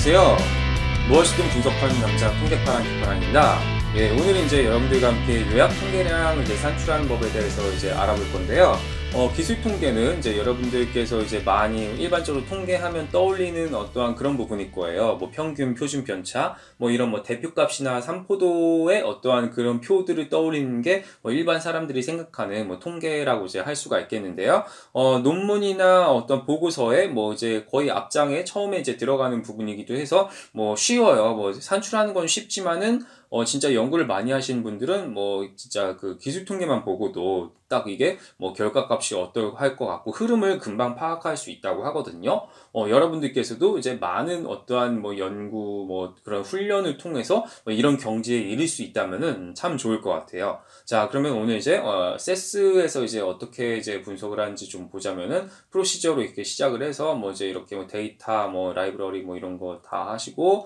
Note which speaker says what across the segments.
Speaker 1: 안녕하세요. 무엇이든 분석하는 남자 통계파랑 김파랑입니다. 오늘은 이제 여러분들과 함께 요약 통계량을 산출하는 법에 대해서 알아볼 건데요. 기술 통계는 이제 여러분들께서 많이 일반적으로 통계하면 떠올리는 어떠한 그런 부분일 거예요. 뭐 평균, 표준 편차, 이런 대표값이나 삼포도의 어떠한 그런 표들을 떠올리는 게 일반 사람들이 생각하는 통계라고 할 수가 있겠는데요. 논문이나 어떤 보고서에 거의 앞장에 처음에 들어가는 부분이기도 해서 쉬워요. 산출하는 건 쉽지만은 진짜 연구를 많이 하시는 분들은 진짜 그 기술 통계만 보고도 딱 이게 결과값이 어떨할 것 같고 흐름을 금방 파악할 수 있다고 하거든요. 여러분들께서도 많은 어떠한 연구 그런 훈련을 통해서 이런 경지에 이를 수 있다면은 참 좋을 것 같아요. 자, 그러면 오늘 세스에서 어떻게 분석을 하는지 좀 보자면은 프로시저로 이렇게 시작을 해서 이렇게 데이터 라이브러리 이런 거 다 하시고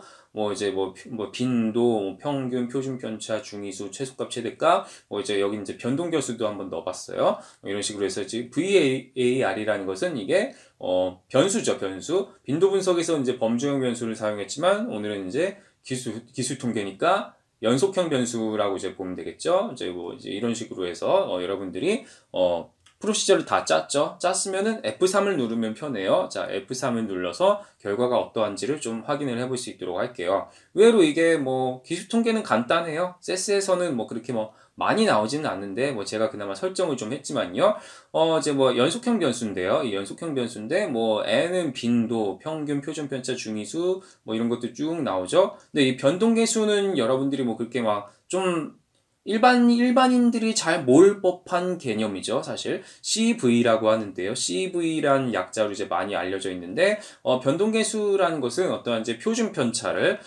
Speaker 1: 빈도, 평균, 표준 편차, 중위수, 최소값, 최대값, 여기 변동결수도 한번 넣어봤어요. 이런 식으로 해서 VAR이라는 것은 이게, 변수죠, 변수. 빈도 분석에서 범주형 변수를 사용했지만, 오늘은 기술 통계니까, 연속형 변수라고 보면 되겠죠. 이런 식으로 해서, 여러분들이, 프로시저를 다 짰죠. 짰으면은 F3을 누르면 편해요. 자, F3을 눌러서 결과가 어떠한지를 좀 확인을 해볼 수 있도록 할게요. 의외로 이게 기술 통계는 간단해요. 세스에서는 그렇게 많이 나오지는 않는데 제가 그나마 설정을 좀 했지만요. 연속형 변수인데요. 이 연속형 변수인데 n은 빈도, 평균, 표준 편차, 중위수 이런 것도 쭉 나오죠. 근데 이 변동계수는 여러분들이 그렇게 좀 일반인들이 잘 모을 법한 개념이죠, 사실. CV라고 하는데요. CV란 약자로 많이 알려져 있는데, 변동계수라는 것은 어떠한 표준 편차를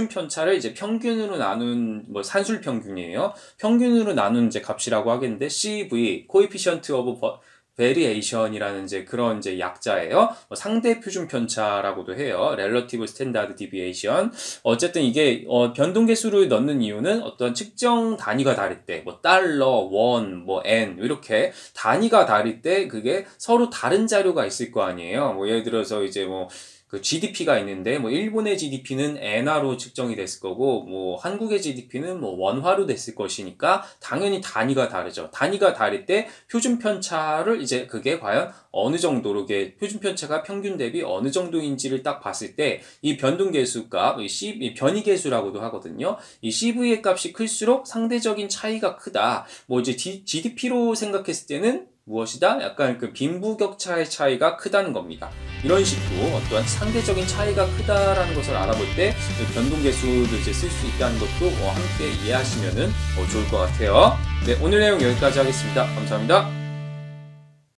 Speaker 1: 평균으로 나눈, 산술 평균이에요. 평균으로 나눈 값이라고 하겠는데, CV, Coefficient of Variation이라는 그런 약자예요. 상대 표준 편차라고도 해요. Relative Standard Deviation. 어쨌든 이게 변동계수를 넣는 이유는 어떤 측정 단위가 다를 때, 달러, 원, 엔 이렇게 단위가 다를 때 그게 서로 다른 자료가 있을 거 아니에요. 예를 들어서 그 GDP가 있는데 일본의 GDP는 엔화로 측정이 됐을 거고 한국의 GDP는 원화로 됐을 것이니까 당연히 단위가 다르죠. 단위가 다를 때 표준 편차를 그게 과연 어느 정도로 표준 편차가 평균 대비 어느 정도인지를 딱 봤을 때 이 변동계수 값, 이 변이계수라고도 하거든요. 이 CV의 값이 클수록 상대적인 차이가 크다. GDP로 생각했을 때는 무엇이다? 약간 그 빈부격차의 차이가 크다는 겁니다. 이런 식으로 어떠한 상대적인 차이가 크다라는 것을 알아볼 때 변동계수를 쓸 수 있다는 것도 함께 이해하시면 좋을 것 같아요. 네, 오늘 내용 여기까지 하겠습니다. 감사합니다.